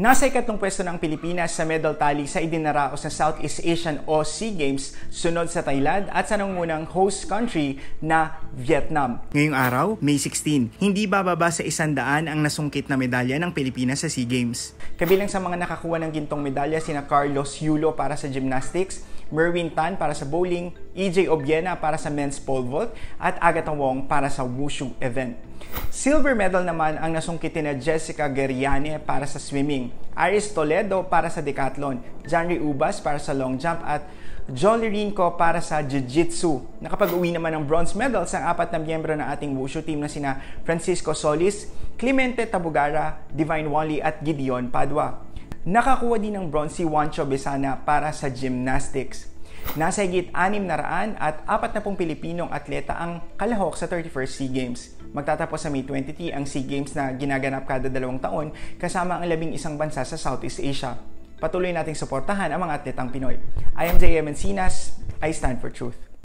Nasa ikatlong pwesto ng Pilipinas sa medal tally sa idinaraos na Southeast Asian o SEA Games, sunod sa Thailand at sa nangungunang host country na Vietnam. Ngayong araw, May 16, hindi bababa sa 100 ang nasungkit na medalya ng Pilipinas sa SEA Games. Kabilang sa mga nakakuha ng gintong medalya sina Carlos Yulo para sa gymnastics, Merwin Tan para sa bowling, EJ Obiena para sa men's pole vault at Agatha Wong para sa wushu event. Silver medal naman ang nasungkitin na Jessica Guerriane para sa swimming, Aris Toledo para sa decathlon, Janry Ubas para sa long jump at Jolly Rinco para sa jiu-jitsu. Nakapag-uwi naman ng bronze medals ang 4 na miyembro ng ating wushu team na sina Francisco Solis, Clemente Tabugara, Divine Wally at Gideon Padua. Nakakuha din ng bronze si Juancho Besana para sa gymnastics. Nasa higit 600 at 40 Pilipinong atleta ang kalahok sa 31st SEA Games. Magtatapos sa May 23 ang SEA Games na ginaganap kada 2 taon kasama ang 11 bansa sa Southeast Asia. Patuloy nating suportahan ang mga atletang Pinoy. I am J.M. Encinas. I stand for truth.